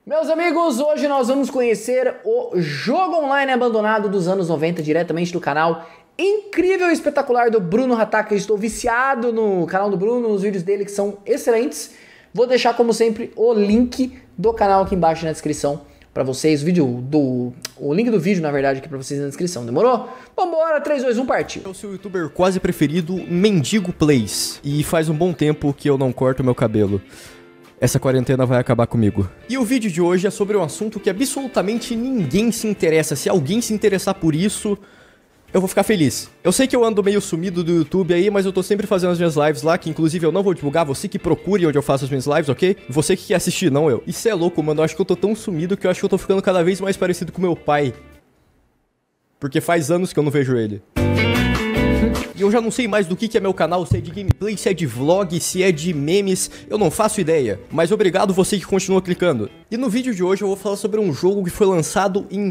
Meus amigos, hoje nós vamos conhecer o jogo online abandonado dos anos 90, diretamente do canal incrível e espetacular do Bruno Hataka. Eu estou viciado no canal do Bruno, nos vídeos dele que são excelentes. Vou deixar, como sempre, o link do canal aqui embaixo na descrição para vocês. O link do vídeo, na verdade, aqui para vocês na descrição. Demorou? Vambora, 3, 2, 1, partiu. É o seu youtuber quase preferido, Mendigo Plays. E faz um bom tempo que eu não corto meu cabelo. Essa quarentena vai acabar comigo. E o vídeo de hoje é sobre um assunto que absolutamente ninguém se interessa. Se alguém se interessar por isso, eu vou ficar feliz. Eu sei que eu ando meio sumido do YouTube aí, mas eu tô sempre fazendo as minhas lives lá, que inclusive eu não vou divulgar, você que procure onde eu faço as minhas lives, ok? Você que quer assistir, não eu. Isso é louco, mano, eu acho que eu tô tão sumido que eu acho que eu tô ficando cada vez mais parecido com meu pai. Porque faz anos que eu não vejo ele. E eu já não sei mais do que é meu canal, se é de gameplay, se é de vlog, se é de memes, eu não faço ideia. Mas obrigado você que continua clicando. E no vídeo de hoje eu vou falar sobre um jogo que foi lançado em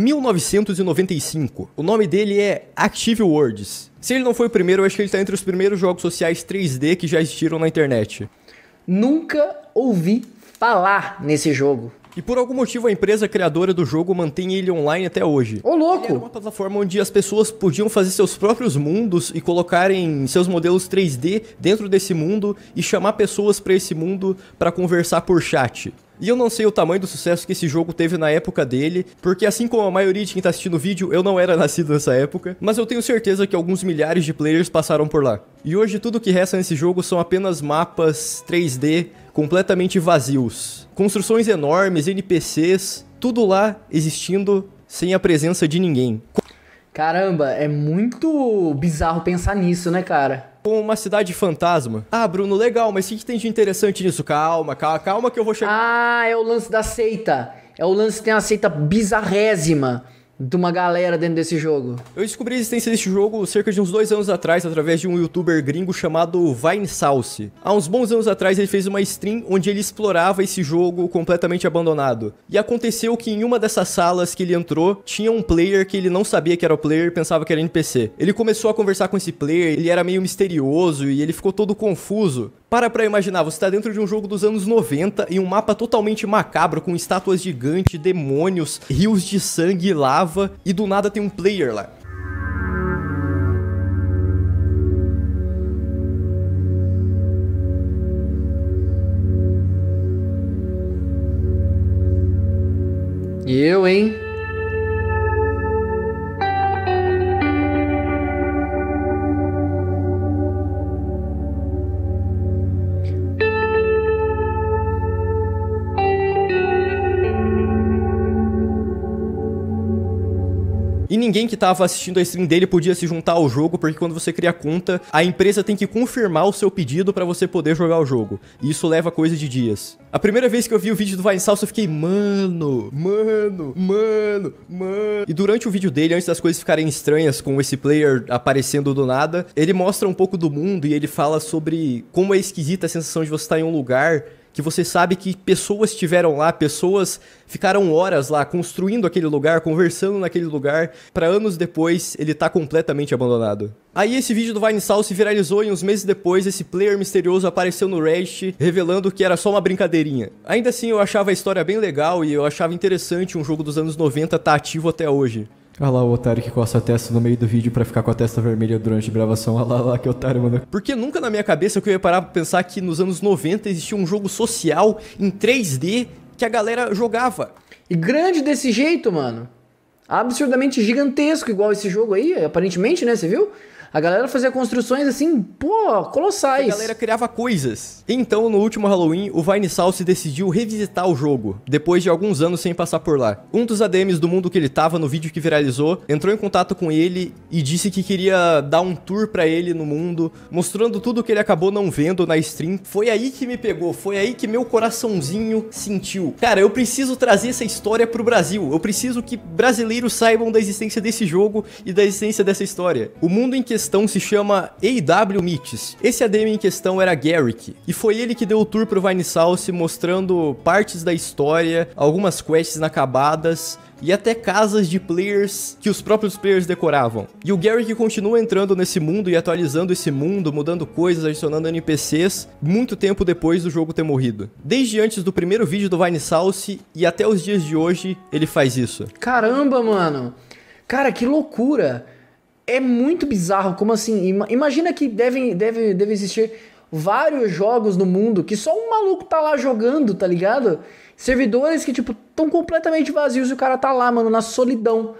1995. O nome dele é Active Worlds. Se ele não foi o primeiro, eu acho que ele tá entre os primeiros jogos sociais 3D que já existiram na internet. Nunca ouvi falar nesse jogo. E por algum motivo a empresa criadora do jogo mantém ele online até hoje. Ô, louco! Ele era uma plataforma onde as pessoas podiam fazer seus próprios mundos e colocarem seus modelos 3D dentro desse mundo e chamar pessoas para esse mundo para conversar por chat. E eu não sei o tamanho do sucesso que esse jogo teve na época dele, porque assim como a maioria de quem tá assistindo o vídeo, eu não era nascido nessa época, mas eu tenho certeza que alguns milhares de players passaram por lá. E hoje tudo que resta nesse jogo são apenas mapas 3D completamente vazios. Construções enormes, NPCs, tudo lá existindo sem a presença de ninguém. Caramba, é muito bizarro pensar nisso, né, cara? Com uma cidade fantasma. Ah, Bruno, legal, mas o que tem de interessante nisso? Calma que eu vou chegar. Ah, é o lance da seita. É o lance que tem uma seita bizarrésima de uma galera dentro desse jogo. Eu descobri a existência desse jogo cerca de uns 2 anos atrás, através de um youtuber gringo chamado Vinesauce. Há uns bons anos atrás ele fez uma stream onde ele explorava esse jogo completamente abandonado. E aconteceu que em uma dessas salas que ele entrou, tinha um player que ele não sabia que era o player e pensava que era NPC. Ele começou a conversar com esse player, ele era meio misterioso e ele ficou todo confuso. Para pra imaginar, você tá dentro de um jogo dos anos 90 em um mapa totalmente macabro, com estátuas gigantes, demônios, rios de sangue e lava, e do nada tem um player lá. E eu, hein? E ninguém que tava assistindo a stream dele podia se juntar ao jogo, porque quando você cria conta, a empresa tem que confirmar o seu pedido pra você poder jogar o jogo. E isso leva coisa de dias. A primeira vez que eu vi o vídeo do Vinesauce, eu fiquei, mano. E durante o vídeo dele, antes das coisas ficarem estranhas com esse player aparecendo do nada, ele mostra um pouco do mundo e ele fala sobre como é esquisita a sensação de você estar em um lugar que você sabe que pessoas estiveram lá, pessoas ficaram horas lá construindo aquele lugar, conversando naquele lugar, pra anos depois ele tá completamente abandonado. Aí esse vídeo do Vinesauce viralizou e uns meses depois esse player misterioso apareceu no Reddit, revelando que era só uma brincadeirinha. Ainda assim eu achava a história bem legal e eu achava interessante um jogo dos anos 90 tá ativo até hoje. Olha lá o otário que coça a testa no meio do vídeo pra ficar com a testa vermelha durante a gravação. Olha lá, que otário, mano. Porque nunca na minha cabeça eu ia parar pra pensar que nos anos 90 existia um jogo social em 3D que a galera jogava. E grande desse jeito, mano. Absurdamente gigantesco, igual esse jogo aí, aparentemente, né? Você viu? A galera fazia construções assim, pô, colossais. A galera criava coisas. Então, no último Halloween, o Vinesauce decidiu revisitar o jogo, depois de alguns anos sem passar por lá. Um dos ADMs do mundo que ele tava, no vídeo que viralizou, entrou em contato com ele e disse que queria dar um tour pra ele no mundo, mostrando tudo que ele acabou não vendo na stream. Foi aí que me pegou, foi aí que meu coraçãozinho sentiu. Cara, eu preciso trazer essa história pro Brasil. Eu preciso que brasileiros saibam da existência desse jogo e da existência dessa história. O mundo em questão questão se chama A.W. Mitch's. Esse ADM em questão era Garrick, e foi ele que deu o tour pro Vinesauce mostrando partes da história, algumas quests inacabadas e até casas de players que os próprios players decoravam. E o Garrick continua entrando nesse mundo e atualizando esse mundo, mudando coisas, adicionando NPCs, muito tempo depois do jogo ter morrido. Desde antes do primeiro vídeo do Vinesauce e até os dias de hoje, ele faz isso. Caramba, mano. Cara, que loucura. É muito bizarro, como assim? Imagina que deve existir vários jogos no mundo que só um maluco tá lá jogando, tá ligado? Servidores que, tipo, tão completamente vazios e o cara tá lá, mano, na solidão.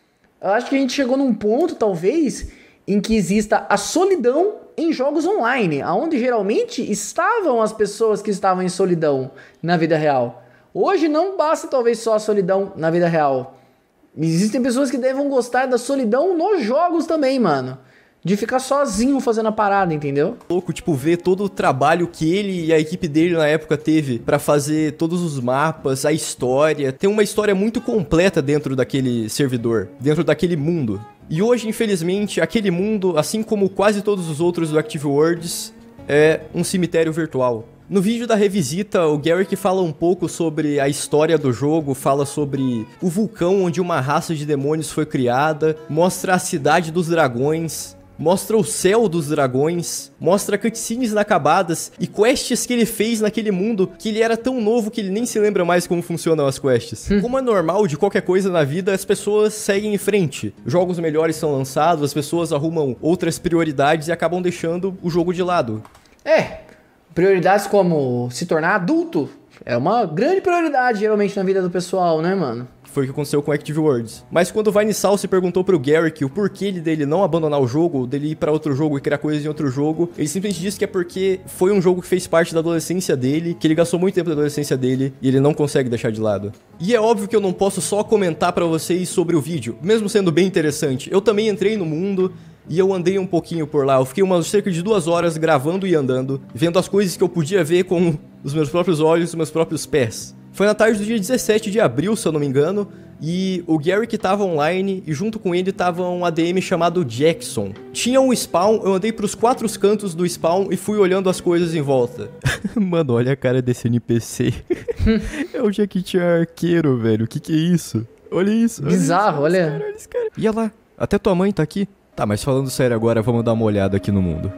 Eu acho que a gente chegou num ponto, talvez, em que exista a solidão em jogos online, onde geralmente estavam as pessoas que estavam em solidão na vida real. Hoje não basta, talvez, só a solidão na vida real. Existem pessoas que devem gostar da solidão nos jogos também, mano. De ficar sozinho fazendo a parada, entendeu? Louco, tipo, ver todo o trabalho que ele e a equipe dele na época teve pra fazer todos os mapas, a história. Tem uma história muito completa dentro daquele servidor, dentro daquele mundo. E hoje, infelizmente, aquele mundo, assim como quase todos os outros do Active Worlds, é um cemitério virtual. No vídeo da revisita, o Garrick fala um pouco sobre a história do jogo, fala sobre o vulcão onde uma raça de demônios foi criada, mostra a cidade dos dragões, mostra o céu dos dragões, mostra cutscenes inacabadas e quests que ele fez naquele mundo que ele era tão novo que ele nem se lembra mais como funcionam as quests. Como é normal de qualquer coisa na vida, as pessoas seguem em frente. Jogos melhores são lançados, as pessoas arrumam outras prioridades e acabam deixando o jogo de lado. Prioridades como se tornar adulto é uma grande prioridade, geralmente, na vida do pessoal, né, mano? Foi o que aconteceu com Active Worlds. Mas quando o Vinesauce perguntou pro Garrick o porquê dele não abandonar o jogo, dele ir pra outro jogo e criar coisas em outro jogo, ele simplesmente disse que é porque foi um jogo que fez parte da adolescência dele, que ele gastou muito tempo da adolescência dele e ele não consegue deixar de lado. E é óbvio que eu não posso só comentar pra vocês sobre o vídeo, mesmo sendo bem interessante. Eu também entrei no mundo e eu andei um pouquinho por lá. Eu fiquei cerca de 2 horas gravando e andando, vendo as coisas que eu podia ver com os meus próprios olhos e os meus próprios pés. Foi na tarde do dia 17 de abril, se eu não me engano, e o Garrick tava online e junto com ele tava um ADM chamado Jackson. Tinha um spawn, eu andei pros 4 cantos do spawn e fui olhando as coisas em volta. Mano, olha a cara desse NPC. É o Jack Chan arqueiro, velho. O que é isso? Olha isso. Bizarro, olha. Olha esse cara. E olha lá, até tua mãe tá aqui. Tá, mas falando sério agora, vamos dar uma olhada aqui no mundo.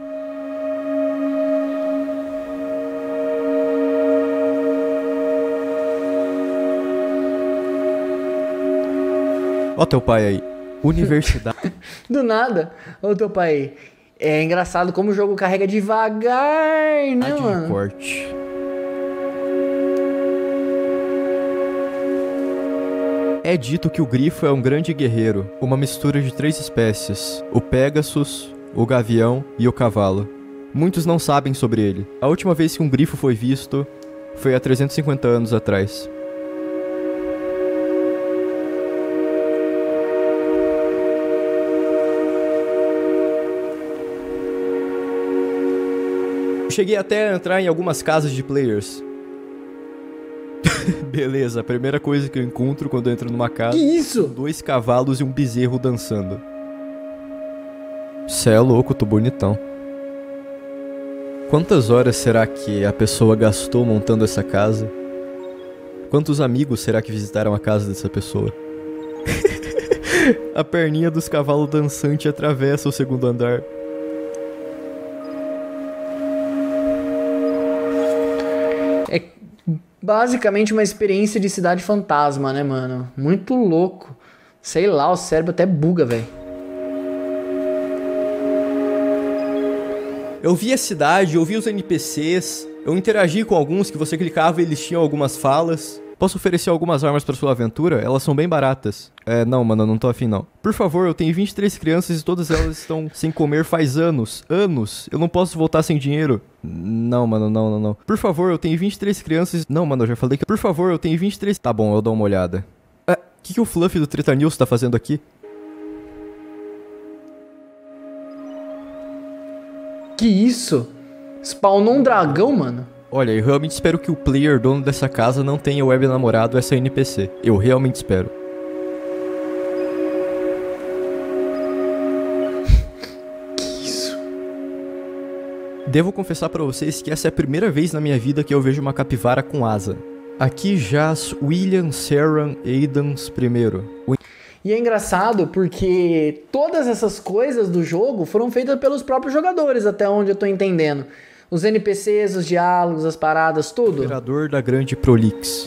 Ó teu pai aí. Universidade. Do nada. Ô, teu pai. É engraçado como o jogo carrega devagar, né, mano? Corte. É dito que o grifo é um grande guerreiro, uma mistura de 3 espécies, o Pegasus, o gavião e o cavalo. Muitos não sabem sobre ele. A última vez que um grifo foi visto foi há 350 anos atrás. Cheguei até a entrar em algumas casas de players. Beleza, a primeira coisa que eu encontro quando eu entro numa casa... Que isso? 2 cavalos e um bezerro dançando. Cê é louco, tô bonitão. Quantas horas será que a pessoa gastou montando essa casa? Quantos amigos será que visitaram a casa dessa pessoa? A perninha dos cavalos dançantes atravessa o 2º andar. É basicamente uma experiência de cidade fantasma, né, mano? Muito louco. Sei lá, o cérebro até buga, velho. Eu vi a cidade, eu vi os NPCs, eu interagi com alguns que você clicava e eles tinham algumas falas. Posso oferecer algumas armas pra sua aventura? Elas são bem baratas. Não, mano, eu não tô afim, não. Por favor, eu tenho 23 crianças e todas elas estão sem comer faz anos. Anos. Eu não posso voltar sem dinheiro. Não, mano, não. Por favor, eu tenho 23 crianças... Não, mano, eu já falei que... Por favor, eu tenho 23... Tá bom, eu dou uma olhada. O que o Fluffy do Treta News tá fazendo aqui? Que isso? Spawnou um dragão, mano? Olha, eu realmente espero que o player dono dessa casa não tenha web namorado essa NPC. Eu realmente espero. Devo confessar pra vocês que essa é a primeira vez na minha vida que eu vejo uma capivara com asa. Aqui jaz William Serran Adams I. E é engraçado porque todas essas coisas do jogo foram feitas pelos próprios jogadores, até onde eu tô entendendo. Os NPCs, os diálogos, as paradas, tudo. Operador da grande Prolix.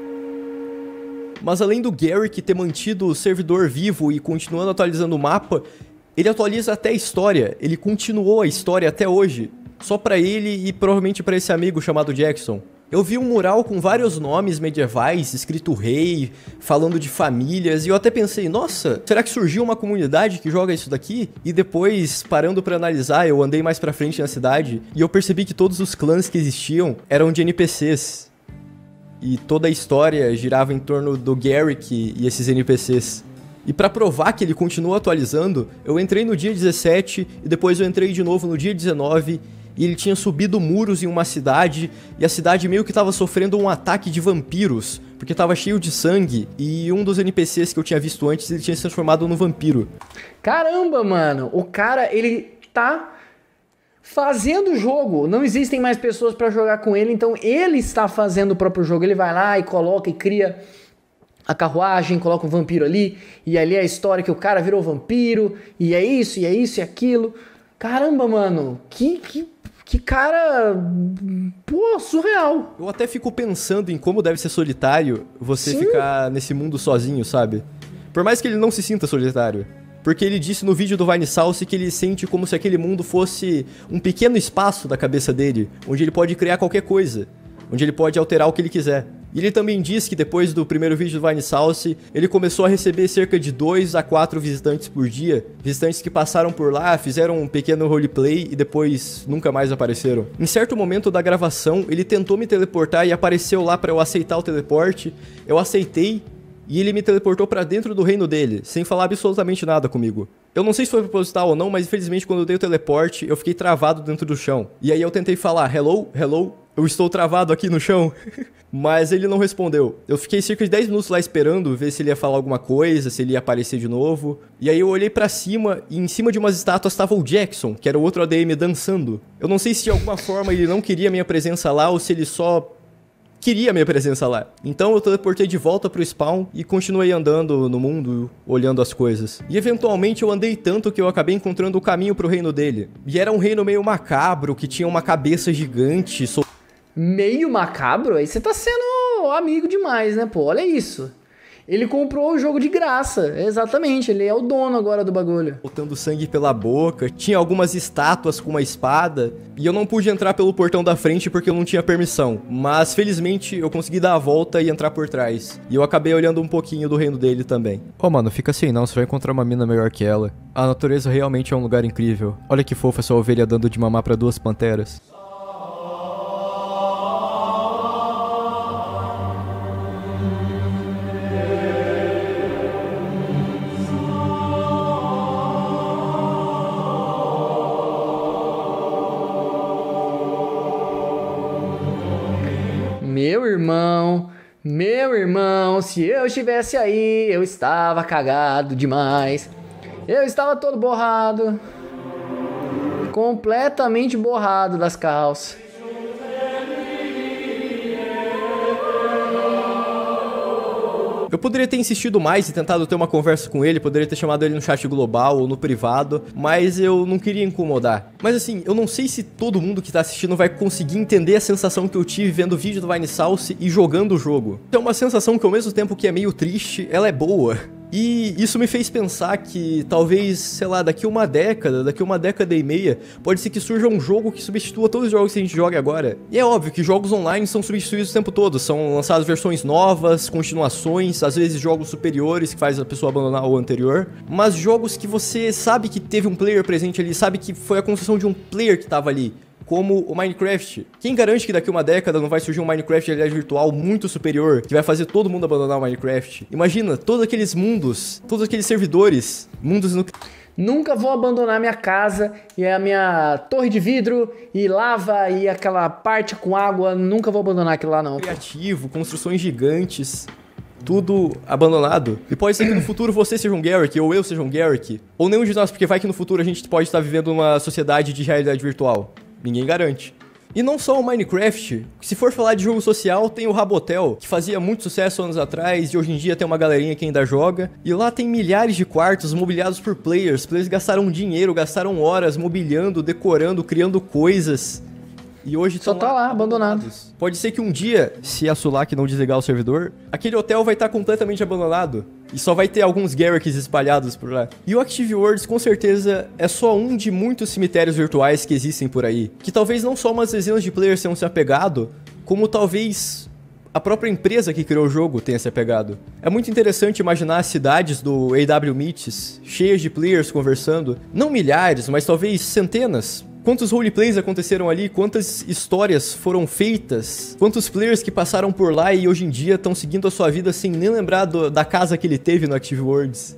Mas além do Garrick ter mantido o servidor vivo e continuando atualizando o mapa, ele atualiza até a história. Ele continuou a história até hoje. Só pra ele e provavelmente pra esse amigo chamado Jackson. Eu vi um mural com vários nomes medievais, escrito rei, falando de famílias, e eu até pensei, nossa, será que surgiu uma comunidade que joga isso daqui? E depois, parando pra analisar, eu andei mais pra frente na cidade, e eu percebi que todos os clãs que existiam eram de NPCs. E toda a história girava em torno do Garrick e esses NPCs. E pra provar que ele continua atualizando, eu entrei no dia 17, e depois eu entrei de novo no dia 19, e ele tinha subido muros em uma cidade, e a cidade meio que tava sofrendo um ataque de vampiros, porque tava cheio de sangue, e um dos NPCs que eu tinha visto antes, ele tinha se transformado num vampiro. Caramba, mano, o cara, ele tá fazendo o jogo, não existem mais pessoas pra jogar com ele, então ele está fazendo o próprio jogo, ele vai lá e coloca e cria a carruagem, coloca um vampiro ali, e ali é a história que o cara virou vampiro, e é isso, e aquilo. Caramba, mano, que cara, pô, surreal. Eu até fico pensando em como deve ser solitário você ficar nesse mundo sozinho, sabe? Por mais que ele não se sinta solitário. Porque ele disse no vídeo do Vinesauce que ele sente como se aquele mundo fosse um pequeno espaço da cabeça dele, onde ele pode criar qualquer coisa, onde ele pode alterar o que ele quiser. E ele também diz que depois do primeiro vídeo do Vinesauce, ele começou a receber cerca de 2 a 4 visitantes por dia. Visitantes que passaram por lá, fizeram um pequeno roleplay e depois nunca mais apareceram. Em certo momento da gravação, ele tentou me teleportar e apareceu lá pra eu aceitar o teleporte. Eu aceitei e ele me teleportou pra dentro do reino dele, sem falar absolutamente nada comigo. Eu não sei se foi proposital ou não, mas infelizmente quando eu dei o teleporte, eu fiquei travado dentro do chão. E aí eu tentei falar, hello, eu estou travado aqui no chão. Mas ele não respondeu. Eu fiquei cerca de 10 minutos lá esperando, ver se ele ia falar alguma coisa, se ele ia aparecer de novo. E aí eu olhei pra cima, e em cima de umas estátuas estava o Jackson, que era o outro ADM, dançando. Eu não sei se de alguma forma ele não queria minha presença lá, ou se ele só queria minha presença lá. Então eu teleportei de volta pro spawn e continuei andando no mundo, olhando as coisas. E eventualmente eu andei tanto que eu acabei encontrando o caminho pro reino dele. E era um reino meio macabro, que tinha uma cabeça gigante. Meio macabro? Aí você tá sendo amigo demais, né, pô? Olha isso. Ele comprou o jogo de graça, exatamente, ele é o dono agora do bagulho. Botando sangue pela boca, tinha algumas estátuas com uma espada, e eu não pude entrar pelo portão da frente porque eu não tinha permissão, mas felizmente eu consegui dar a volta e entrar por trás, e eu acabei olhando um pouquinho do reino dele também. Oh mano, fica assim não, você vai encontrar uma mina melhor que ela. A natureza realmente é um lugar incrível. Olha que fofa essa ovelha dando de mamar pra 2 panteras. Meu irmão, se eu estivesse aí, eu estava cagado demais. Eu estava todo borrado. Completamente borrado das calças. Eu poderia ter insistido mais e tentado ter uma conversa com ele, poderia ter chamado ele no chat global ou no privado, mas eu não queria incomodar. Mas assim, eu não sei se todo mundo que tá assistindo vai conseguir entender a sensação que eu tive vendo o vídeo do Vinesauce e jogando o jogo. É uma sensação que ao mesmo tempo que é meio triste, ela é boa. E isso me fez pensar que talvez, sei lá, daqui uma década e meia, pode ser que surja um jogo que substitua todos os jogos que a gente joga agora. E é óbvio que jogos online são substituídos o tempo todo, são lançadas versões novas, continuações, às vezes jogos superiores que faz a pessoa abandonar o anterior, mas jogos que você sabe que teve um player presente ali, sabe que foi a construção de um player que tava ali. Como o Minecraft. Quem garante que daqui uma década não vai surgir um Minecraft de realidade virtual muito superior, que vai fazer todo mundo abandonar o Minecraft? Imagina, todos aqueles mundos, todos aqueles servidores, mundos no... Nunca vou abandonar minha casa e a minha torre de vidro e lava e aquela parte com água, nunca vou abandonar aquilo lá não. Criativo, construções gigantes... Tudo abandonado. E pode ser que no futuro você seja um Garrick, ou eu seja um Garrick. Ou nenhum de nós, porque vai que no futuro a gente pode estar vivendo uma sociedade de realidade virtual. Ninguém garante. E não só o Minecraft, se for falar de jogo social, tem o Rabotel, que fazia muito sucesso anos atrás e hoje em dia tem uma galerinha que ainda joga. E lá tem milhares de quartos mobiliados por players. Players gastaram dinheiro, gastaram horas mobiliando, decorando, criando coisas. E hoje só tá lá, abandonado. Pode ser que um dia, se a Sulak não desligar o servidor, aquele hotel vai estar completamente abandonado. E só vai ter alguns Garricks espalhados por lá. E o Active Worlds, com certeza, é só um de muitos cemitérios virtuais que existem por aí. Que talvez não só umas dezenas de players tenham se apegado, como talvez a própria empresa que criou o jogo tenha se apegado. É muito interessante imaginar as cidades do AW Meets cheias de players conversando. Não milhares, mas talvez centenas. Quantos roleplays aconteceram ali, quantas histórias foram feitas, quantos players que passaram por lá e hoje em dia estão seguindo a sua vida sem nem lembrar da casa que ele teve no Active Worlds.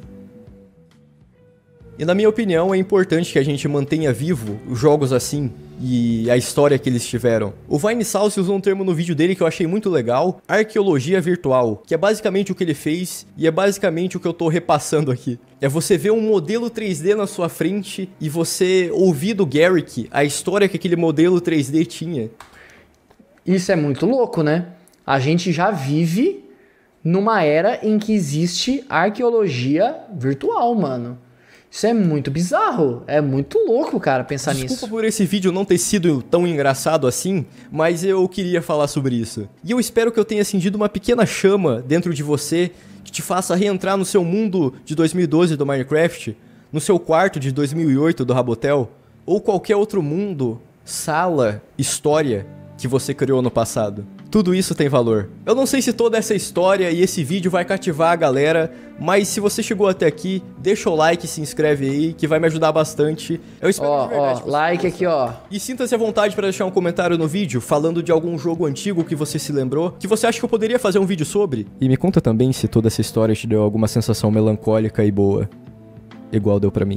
E na minha opinião é importante que a gente mantenha vivo os jogos assim e a história que eles tiveram. O Vinesauce usou um termo no vídeo dele que eu achei muito legal, arqueologia virtual, que é basicamente o que ele fez e é basicamente o que eu tô repassando aqui. É você ver um modelo 3D na sua frente e você ouvir do Garrick a história que aquele modelo 3D tinha. Isso é muito louco, né? A gente já vive numa era em que existe arqueologia virtual, mano. Isso é muito bizarro, é muito louco, cara, pensar nisso. Desculpa por esse vídeo não ter sido tão engraçado assim, mas eu queria falar sobre isso. E eu espero que eu tenha acendido uma pequena chama dentro de você que te faça reentrar no seu mundo de 2012 do Minecraft, no seu quarto de 2008 do Rabotel, ou qualquer outro mundo, sala, história que você criou no passado. Tudo isso tem valor. Eu não sei se toda essa história e esse vídeo vai cativar a galera, mas se você chegou até aqui, deixa o like e se inscreve aí, que vai me ajudar bastante. Eu espero de verdade. Ó, like aqui, ó. E sinta-se à vontade para deixar um comentário no vídeo, falando de algum jogo antigo que você se lembrou, que você acha que eu poderia fazer um vídeo sobre. E me conta também se toda essa história te deu alguma sensação melancólica e boa, igual deu pra mim.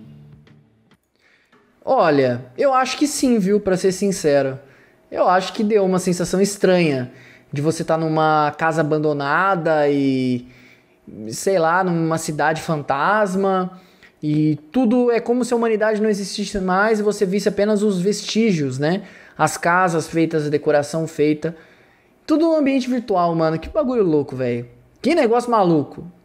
Olha, eu acho que sim, viu, pra ser sincero. Eu acho que deu uma sensação estranha de você estar numa casa abandonada e, sei lá, numa cidade fantasma e tudo é como se a humanidade não existisse mais e você visse apenas os vestígios, né? As casas feitas, a decoração feita. Tudo no ambiente virtual, mano. Que bagulho louco, velho. Que negócio maluco.